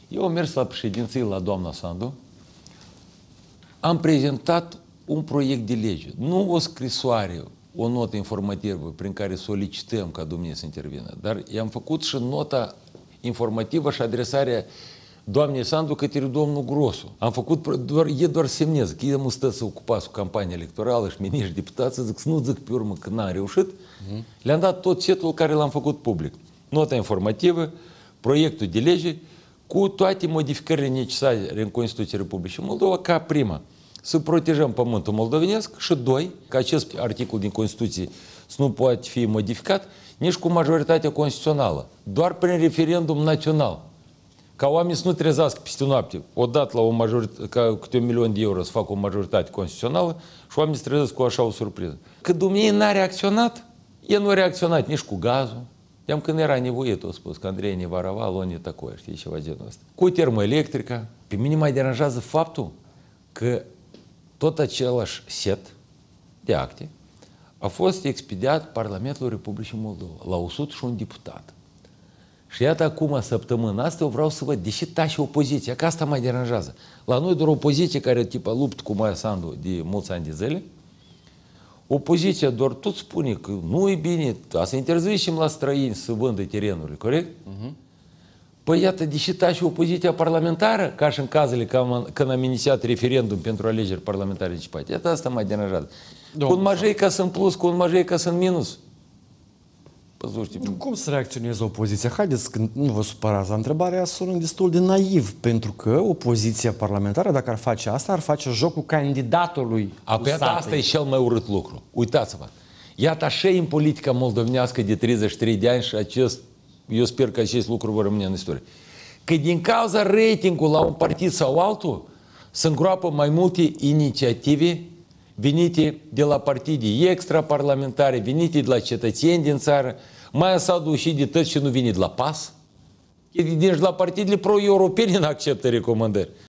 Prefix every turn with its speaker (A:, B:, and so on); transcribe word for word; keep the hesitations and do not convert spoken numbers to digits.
A: Eu am mers la președinție la doamna Sandu, am prezentat un proiect de lege, nu o scrisoare, o notă informativă prin care solicităm ca domnie să intervină, dar i-am făcut și nota informativă și adresarea doamnei Sandu către domnul Grosu. Am făcut, doar, e doar semnez, că el mă stă să ocupați cu campania electorală și miniștri, deputați, zic să nu zic pe urmă că n-am reușit, uh-huh. Le-am dat tot setul care l-am făcut public. Nota informativă, proiectul de lege, cu toate modificările necesare în Constituția Republicii Moldova, ca prima, să protejăm pământul moldovenesc și, doi, că acest articol din Constituție să nu poate fi modificat nici cu majoritatea constituțională, doar prin referendum național. Ca oamenii să nu trezească peste noapte, odată la o majoritate, ca câte un milion de euro să facă o majoritate constituțională și oamenii se trezesc cu așa o surpriză. Că dumneavoastră n-a reacționat, el nu a reacționat nici cu gazul. I-am când era nevoit, a spus că Andrei ne va rava, loni tacoie, știi, ceva genul ăsta. Cu termoelectrica, pe mine mai deranjează faptul că tot același set de acte a fost expediat Parlamentul Republicii Moldova la o sută și unu deputat. Și iată acum, săptămâna asta, eu vreau să văd, deși tace opoziția, că asta mă deranjează. La noi doar opoziție care tipa luptă cu Maia Sandu de mulți ani de zile, opoziția doar tot spune că nu e bine, să interzicem la străini să vândă terenurile, corect? Uh-huh. Păi iată, deși tace opoziția parlamentară, ca și în cazele când am inițiat referendum pentru alegeri parlamentare anticipate, iată asta mă deranjează. Cu un majei ca să în plus, cu un majei ca să în minus.
B: Cum să reacționeze opoziția? Haideți, că nu vă supărați, întrebarea sună destul de naiv, pentru că opoziția parlamentară, dacă ar face asta, ar face jocul candidatului.
A: Apoi asta e cel mai urât lucru. Uitați-vă, iată așa în politica moldovenească de treizeci și trei de ani și acest, eu sper că acest lucru vor rămâne în istorie. Că din cauza ratingului la un partid sau altul, se îngroapă mai multe inițiative venite de la partide extraparlamentare, venite de la cetățeni din țară, mai s-a dușit de tot și nu vine de la PAS. Deci la partidele pro-europene nu acceptă recomandări.